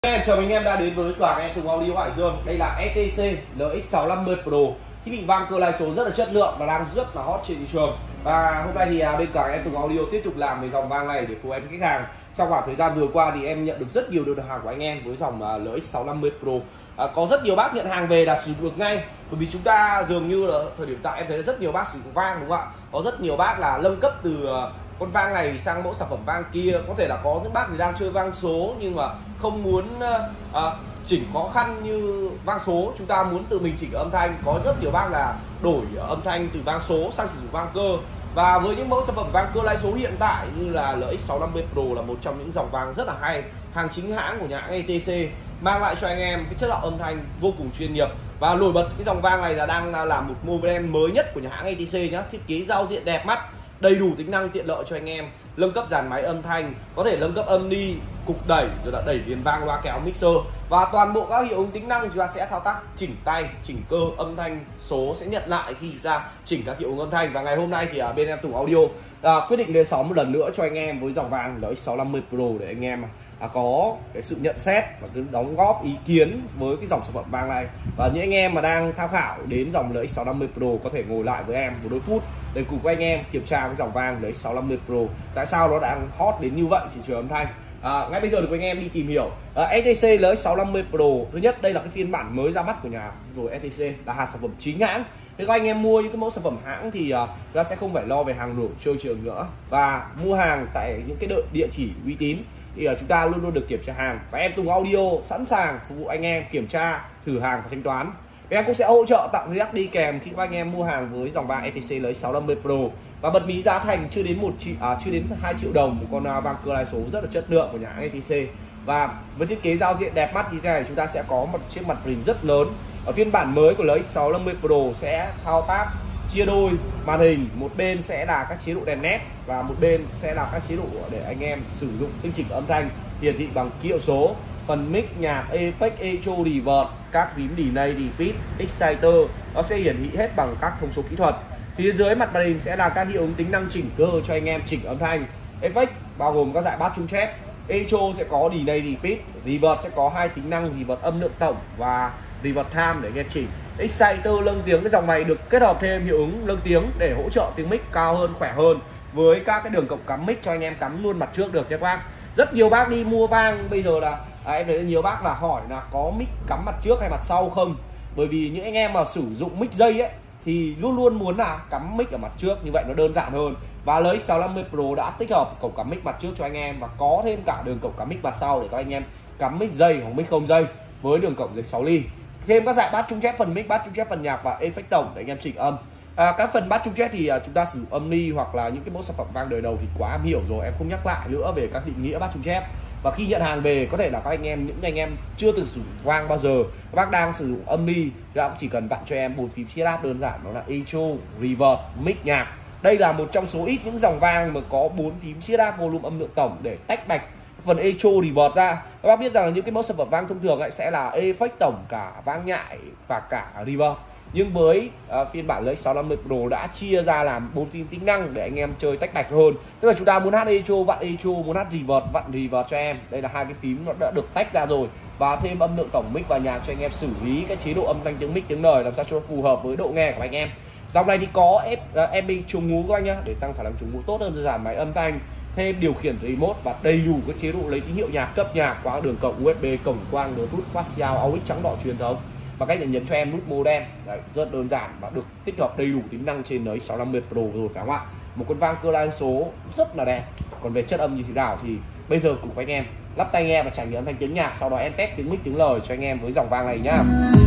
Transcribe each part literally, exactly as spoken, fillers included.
Em chào mừng anh em đã đến với cửa hàng em Tùng Audio Hải Dương. Đây là ét tê xê lờ ích sáu năm mươi Pro, thiết bị vang cơ lai số rất là chất lượng và đang rất là hot trên thị trường. Và hôm nay thì bên cửa hàng em Tùng Audio tiếp tục làm về dòng vang này để phục vụ khách hàng. Trong khoảng thời gian vừa qua thì em nhận được rất nhiều đơn hàng của anh em với dòng lờ ích sáu năm mươi Pro. À, có rất nhiều bác nhận hàng về là sử dụng được ngay, bởi vì chúng ta dường như là thời điểm tại em thấy rất nhiều bác sử dụng vang, đúng không ạ? Có rất nhiều bác là nâng cấp từ con vang này sang mẫu sản phẩm vang kia. Có thể là có những bác thì đang chơi vang số nhưng mà không muốn à, chỉnh khó khăn như vang số, chúng ta muốn tự mình chỉnh âm thanh. Có rất nhiều bác là đổi âm thanh từ vang số sang sử dụng vang cơ. Và với những mẫu sản phẩm vang cơ lai số hiện tại như là lờ ích sáu năm mươi Pro là một trong những dòng vang rất là hay, hàng chính hãng của nhà hãng ét tê xê, mang lại cho anh em cái chất lượng âm thanh vô cùng chuyên nghiệp. Và nổi bật cái dòng vang này là đang là một model mới nhất của nhà hãng ét tê xê nhá, thiết kế giao diện đẹp mắt, đầy đủ tính năng tiện lợi cho anh em. Nâng cấp dàn máy âm thanh, có thể nâng cấp âm ni, cục đẩy, rồi là đẩy liền vang, loa kéo, mixer, và toàn bộ các hiệu ứng tính năng chúng ta sẽ thao tác chỉnh tay, chỉnh cơ, âm thanh số sẽ nhận lại khi chúng ta chỉnh các hiệu ứng âm thanh. Và ngày hôm nay thì ở bên em Tùng Audio à, quyết định lên sóng một lần nữa cho anh em với dòng vang lờ ích sáu năm mươi Pro để anh em À, có cái sự nhận xét và cái đóng góp ý kiến với cái dòng sản phẩm vang này. Và những anh em mà đang tham khảo đến dòng lờ ích sáu năm mươi Pro có thể ngồi lại với em một đôi phút để cùng với anh em kiểm tra cái dòng vang lờ ích sáu năm mươi Pro tại sao nó đang hot đến như vậy thị trường âm thanh. À, ngay bây giờ thì anh em đi tìm hiểu à, ét tê xê lờ ích sáu năm mươi Pro. Thứ nhất, đây là cái phiên bản mới ra mắt của nhà rồi ét tê xê, là hàng sản phẩm chính hãng. Thế các anh em mua những cái mẫu sản phẩm hãng thì uh, ta sẽ không phải lo về hàng nổi trôi trường nữa, và mua hàng tại những cái đợi địa chỉ uy tín thì uh, chúng ta luôn luôn được kiểm tra hàng. Và em Tùng Audio sẵn sàng phục vụ anh em kiểm tra, thử hàng và thanh toán. Và em cũng sẽ hỗ trợ tặng jack đi kèm khi các anh em mua hàng với dòng vang ét tê xê lờ ích sáu năm mươi Pro. Và bật mí giá thành chưa đến một triệu, à, chưa đến hai triệu đồng một con uh, vang cơ lai số rất là chất lượng của nhà hãng ét tê xê. Và với thiết kế giao diện đẹp mắt như thế này, chúng ta sẽ có một chiếc mặt hình rất lớn. Ở phiên bản mới của lờ ích sáu năm mươi Pro sẽ thao tác chia đôi màn hình, một bên sẽ là các chế độ đèn nét và một bên sẽ là các chế độ để anh em sử dụng tinh chỉnh âm thanh hiển thị bằng ký hiệu số. Phần mic, nhạc, effect, echo, reverb, các phím delay, repeat, exciter nó sẽ hiển thị hết bằng các thông số kỹ thuật. Phía dưới mặt màn hình sẽ là các hiệu ứng tính năng chỉnh cơ cho anh em chỉnh âm thanh. Effect bao gồm các dải bass, trung chép. Echo sẽ có delay, repeat. Reverb sẽ có hai tính năng reverb âm lượng tổng và reverb time để anh em chỉnh. Exciter nâng tiếng, cái dòng này được kết hợp thêm hiệu ứng nâng tiếng để hỗ trợ tiếng mic cao hơn, khỏe hơn, với các cái đường cộng cắm mic cho anh em cắm luôn mặt trước được nha các bác. Rất nhiều bác đi mua vang bây giờ là à, em thấy nhiều bác là hỏi là có mic cắm mặt trước hay mặt sau không, bởi vì những anh em mà sử dụng mic dây ấy thì luôn luôn muốn là cắm mic ở mặt trước, như vậy nó đơn giản hơn. Và lờ ích sáu năm mươi Pro đã tích hợp cổng cắm mic mặt trước cho anh em và có thêm cả đường cổng cắm mic mặt sau để các anh em cắm mic dây hoặc mic không dây với đường cổng dưới sáu ly. Thêm các dải bass, trung chép, phần mic, bass, trung chép, phần nhạc và effect tổng để anh em chỉnh âm. À, các phần bass, trung chép thì à, chúng ta sử dụng âm ni hoặc là những cái mẫu sản phẩm vang đời đầu thì quá am hiểu rồi, em không nhắc lại nữa về các định nghĩa bass, trung chép. Và khi nhận hàng về có thể là các anh em, những anh em chưa từng sử dụng vang bao giờ, các bác đang sử dụng âm ni thì cũng chỉ cần vặn cho em bốn phím setup đơn giản, đó là echo, reverb, mic, nhạc. Đây là một trong số ít những dòng vang mà có bốn phím setup volume âm lượng tổng để tách bạch phần echo, reverb ra. Các bác biết rằng là những cái mẫu sản phẩm vang thông thường ấy sẽ là effect tổng, cả vang nhại và cả reverb. Nhưng với uh, phiên bản lờ ích sáu năm mươi Pro đã chia ra làm bốn phím tính năng để anh em chơi tách bạch hơn. Tức là chúng ta muốn hát echo vặn echo, muốn hát reverb vặn reverb cho em. Đây là hai cái phím nó đã được tách ra rồi. Và thêm âm lượng tổng mic và nhạc cho anh em xử lý cái chế độ âm thanh tiếng mic, tiếng lời làm sao cho phù hợp với độ nghe của anh em. Dòng này thì có em bê chống ngú các anh nhá, để tăng khả năng chống ngú tốt hơn, giảm máy âm thanh. Thêm điều khiển remote và đầy đủ các chế độ lấy tín hiệu nhạc, cấp nhạc qua đường cổng u ét bê, cổng quang, Bluetooth, Quassia, a u ích trắng đỏ truyền thống. Và cách để nhấn cho em nút màu đen. Đấy, rất đơn giản và được tích hợp đầy đủ tính năng trên lờ ích sáu năm mươi Pro rồi phải không ạ? Một con vang cơ lai số rất là đẹp. Còn về chất âm như thế nào thì bây giờ cùng với anh em lắp tai nghe và trải nghiệm âm thanh tiếng nhạc, sau đó em test tiếng mic, tiếng lời cho anh em với dòng vang này nhá.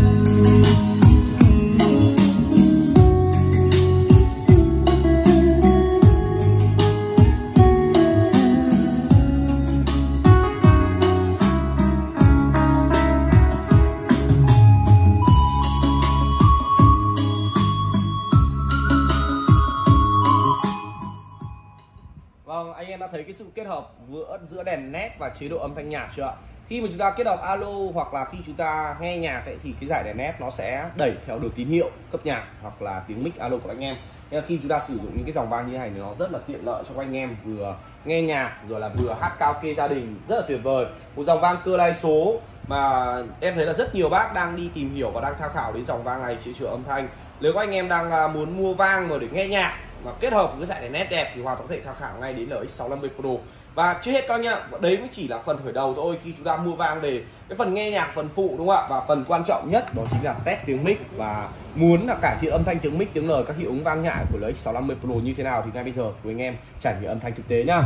Vâng, anh em đã thấy cái sự kết hợp giữa giữa đèn nét và chế độ âm thanh nhạc chưa ạ? Khi mà chúng ta kết hợp alo hoặc là khi chúng ta nghe nhạc ấy, thì cái dải đèn nét nó sẽ đẩy theo đường tín hiệu cấp nhạc hoặc là tiếng mic alo của anh em. Nên là khi chúng ta sử dụng những cái dòng vang như này thì nó rất là tiện lợi cho anh em vừa nghe nhạc rồi là vừa hát karaoke gia đình, rất là tuyệt vời. Một dòng vang cơ lai số mà em thấy là rất nhiều bác đang đi tìm hiểu và đang tham khảo đến dòng vang này trị chữa âm thanh. Nếu các anh em đang muốn mua vang mà để nghe nhạc mà kết hợp với cái dải đèn nét đẹp thì hoàn toàn có thể tham khảo ngay đến lờ ích sáu năm mươi Pro. Và chưa hết các nhá, đấy mới chỉ là phần khởi đầu thôi. Khi chúng ta mua vang về, cái phần nghe nhạc, phần phụ đúng không ạ, và phần quan trọng nhất đó chính là test tiếng mic và muốn là cải thiện âm thanh tiếng mic, tiếng lời, các hiệu ứng vang nhại của lờ ích sáu năm mươi Pro như thế nào thì ngay bây giờ của anh em trải nghiệm âm thanh thực tế nhá.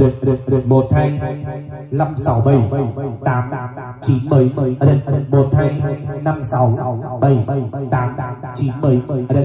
Một hai năm sáu bảy tám chín bảy một hai năm sáu bảy tám chín bảy.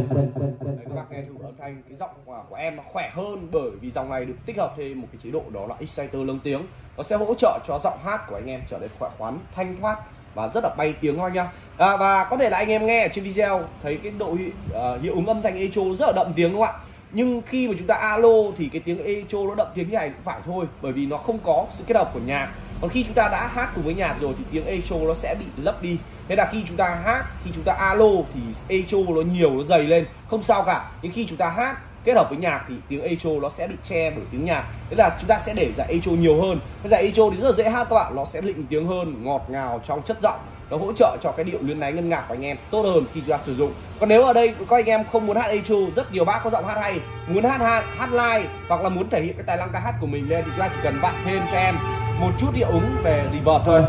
Các bác nghe thử âm thanh cái giọng của em nó khỏe hơn bởi vì dòng này được tích hợp thêm một cái chế độ đó là exciter lâng tiếng. Nó sẽ hỗ trợ cho giọng hát của anh em trở nên khỏe khoắn, thanh thoát và rất là bay tiếng thôi nhá. À, và có thể là anh em nghe ở trên video thấy cái độ uh, hiệu ứng âm thanh echo rất là đậm tiếng đúng không ạ? Nhưng khi mà chúng ta alo thì cái tiếng echo nó đậm tiếng như này cũng phải thôi, bởi vì nó không có sự kết hợp của nhạc. Còn khi chúng ta đã hát cùng với nhạc rồi thì tiếng echo nó sẽ bị lấp đi. Thế là khi chúng ta hát, khi chúng ta alo thì echo nó nhiều, nó dày lên, không sao cả. Nhưng khi chúng ta hát kết hợp với nhạc thì tiếng echo nó sẽ bị che bởi tiếng nhạc. Thế là chúng ta sẽ để dải echo nhiều hơn. Cái dải echo thì rất là dễ hát các bạn, nó sẽ lịnh tiếng hơn, ngọt ngào trong chất giọng. Nó hỗ trợ cho cái điệu luyến láy ngân ngạc của anh em tốt hơn khi chúng ta sử dụng. Còn nếu ở đây các anh em không muốn hát echo, rất nhiều bác có giọng hát hay, muốn hát hát, hát live hoặc là muốn thể hiện cái tài năng ca hát của mình lên thì chúng ta chỉ cần vặn thêm cho em một chút hiệu ứng về reverb thôi.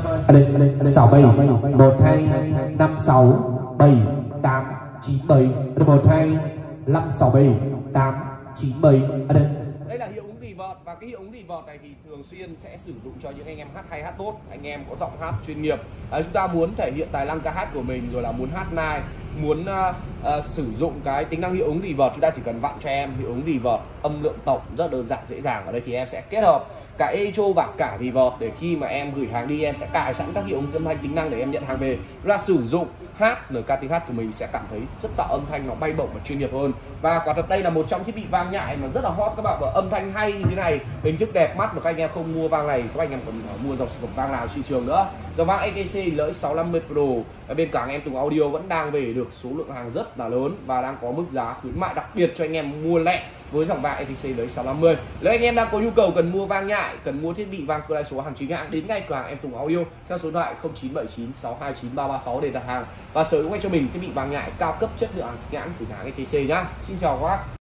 Sáu bảy một hai năm sáu bảy tám chín bảy một hai năm sáu bảy tám chín bảy. Đây là hiệu ứng reverb và cái hiệu ứng reverb này thì thường xuyên sẽ sử dụng cho những anh em hát hay, hát tốt, anh em có giọng hát chuyên nghiệp. Đấy, chúng ta muốn thể hiện tài năng ca hát của mình rồi là muốn hát live, muốn uh, uh, sử dụng cái tính năng hiệu ứng reverb, chúng ta chỉ cần vặn cho em hiệu ứng reverb âm lượng tổng rất đơn giản dễ dàng. Ở đây thì em sẽ kết hợp cả echo và cả reverb để khi mà em gửi hàng đi em sẽ cài sẵn các hiệu ứng âm thanh tính năng để em nhận hàng về, ra sử dụng hát lời ca tiếng hát của mình sẽ cảm thấy rất là âm thanh nó bay bổng và chuyên nghiệp hơn. Và quả thật đây là một trong thiết bị vang nhại mà rất là hot các bạn, và âm thanh hay như thế này, hình thức đẹp mắt mà các anh em không mua vang này các anh em còn mua dòng sản phẩm vang nào thị trường nữa. Dòng vang e tê xê lờ ích sáu năm mươi Pro ở bên cạnh em Tùng Audio vẫn đang về được số lượng hàng rất là lớn và đang có mức giá khuyến mại đặc biệt cho anh em mua lẻ với dòng vang e tê xê lờ ích sáu năm mươi. Nếu anh em đang có nhu cầu cần mua vang nhại, cần mua thiết bị vang cơ lai số hàng chính hãng, đến ngay cửa hàng em Tùng Audio theo số điện thoại không chín bảy chín sáu hai chín ba ba sáu để đặt hàng và sở hữu ngay cho mình thiết bị vang nhại cao cấp chất lượng hàng chính hãng từ hãng e tê xê nhá. Xin chào các bác.